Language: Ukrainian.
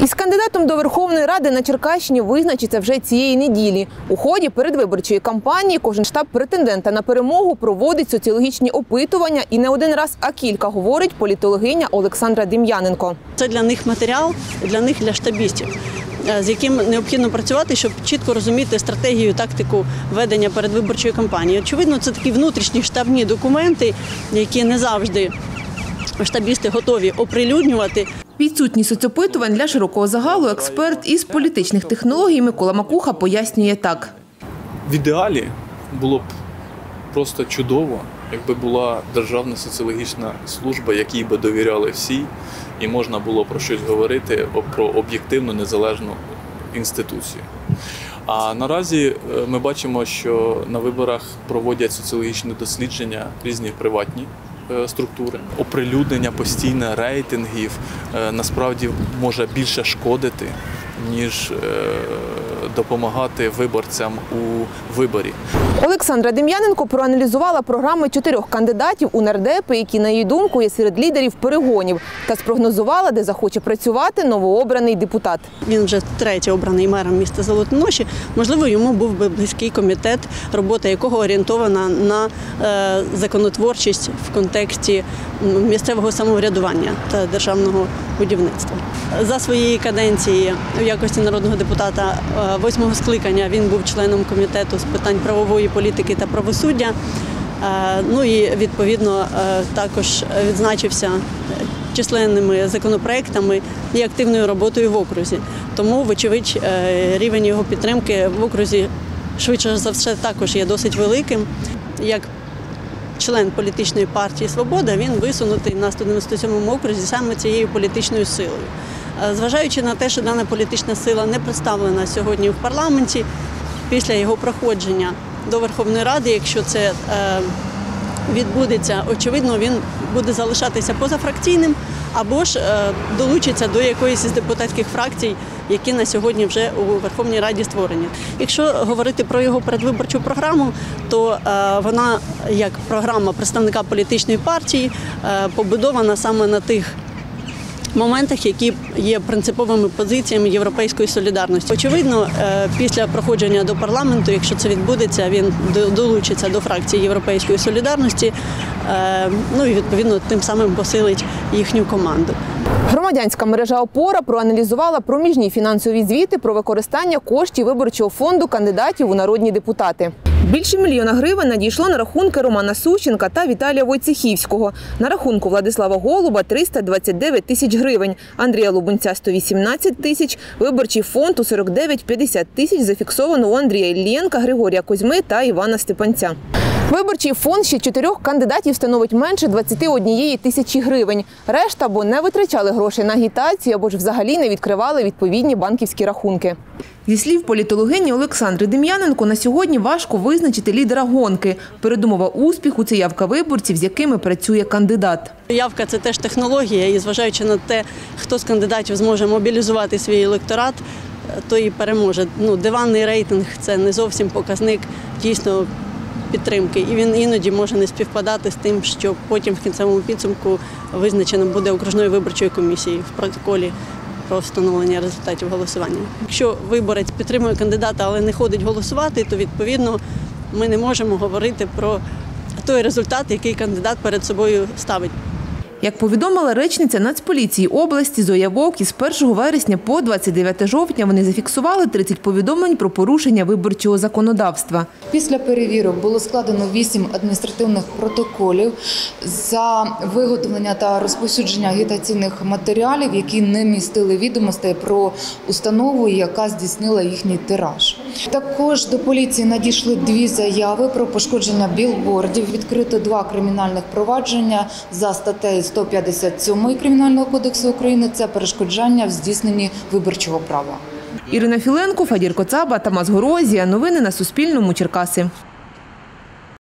Із кандидатом до Верховної Ради на Черкащині визначиться вже цієї неділі. У ході передвиборчої кампанії кожен штаб претендента на перемогу проводить соціологічні опитування і не один раз, а кілька, говорить політологиня Олександра Дем'яненко. Це для них матеріал, для штабістів, з яким необхідно працювати, щоб чітко розуміти стратегію, тактику ведення передвиборчої кампанії. Очевидно, це такі внутрішні штабні документи, які не завжди штабісти готові оприлюднювати. Відсутність соцопитувань для широкого загалу експерт із політичних технологій Микола Макуха пояснює так. В ідеалі було б просто чудово, якби була державна соціологічна служба, якій би довіряли всі, і можна було про щось говорити, про об'єктивну незалежну інституцію. А наразі ми бачимо, що на виборах проводять соціологічні дослідження різні приватні структури. Оприлюднення постійне рейтингів насправді може більше шкодити, ніж допомагати виборцям у виборі. Олександра Дем'яненко проаналізувала програми 4 кандидатів у нардепи, які, на її думку, є серед лідерів перегонів, та спрогнозувала, де захоче працювати новообраний депутат. Він вже втретє обраний мером міста Золотоноші. Можливо, йому був би близький комітет, робота якого орієнтована на законотворчість в контексті місцевого самоврядування та державного будівництва. За своєї каденції в якості народного депутата 8-го скликання він був членом комітету з питань правової політики та правосуддя. Ну і, відповідно, також відзначився численними законопроектами і активною роботою в окрузі. Тому, вочевидь, рівень його підтримки в окрузі швидше за все також є досить великим. Як член політичної партії «Свобода» він висунутий на 197-му окрузі саме цією політичною силою. Зважаючи на те, що дана політична сила не представлена сьогодні в парламенті, після його проходження до Верховної Ради, якщо це відбудеться, очевидно, він буде залишатися позафракційним або ж долучиться до якоїсь із депутатських фракцій, які на сьогодні вже у Верховній Раді створені. Якщо говорити про його передвиборчу програму, то вона, як програма представника політичної партії, побудована саме на тих моментах, які є принциповими позиціями «Європейської солідарності». Очевидно, після проходження до парламенту, якщо це відбудеться, він долучиться до фракції «Європейської солідарності», ну і, відповідно, тим самим посилить їхню команду. Громадянська мережа «Опора» проаналізувала проміжні фінансові звіти про використання коштів виборчого фонду кандидатів у народні депутати. Більше 1 мільйона гривень надійшло на рахунки Романа Сущенка та Віталія Войцехівського. На рахунку Владислава Голуба – 329 тисяч гривень, Андрія Лубунця – 118 тисяч, виборчий фонд у 49-50 тисяч зафіксовано у Андрія Іллєнка, Григорія Козьми та Івана Степанця. Виборчий фонд ще 4 кандидатів становить менше 21 тисячі гривень. Решта або не витрачали грошей на агітацію, або ж взагалі не відкривали відповідні банківські рахунки. Зі слів політологині Олександри Дем'яненко, на сьогодні важко визначити лідера гонки. Передумова успіху – це явка виборців, з якими працює кандидат. Явка – це теж технологія, і зважаючи на те, хто з кандидатів зможе мобілізувати свій електорат, то і переможе. Диванний рейтинг – це не зовсім показник дійсно підтримки. І він іноді може не співпадати з тим, що потім в кінцевому підсумку визначено буде окружною виборчою комісією в протоколі про встановлення результатів голосування. Якщо виборець підтримує кандидата, але не ходить голосувати, то, відповідно, ми не можемо говорити про той результат, який кандидат перед собою ставить. Як повідомила речниця Нацполіції області Зоя Вовк, із 1 вересня по 29 жовтня вони зафіксували 30 повідомлень про порушення виборчого законодавства. Після перевірок було складено 8 адміністративних протоколів за виготовлення та розповсюдження агітаційних матеріалів, які не містили відомостей про установу, яка здійснила їхній тираж. Також до поліції надійшли 2 заяви про пошкодження білбордів. Відкрито 2 кримінальних провадження за статтею 157 Кримінального кодексу України – це перешкоджання в здійсненні виборчого права. Ірина Філенко, Фадір Коцаба, Тамас Горозія. Новини на Суспільному. Черкаси.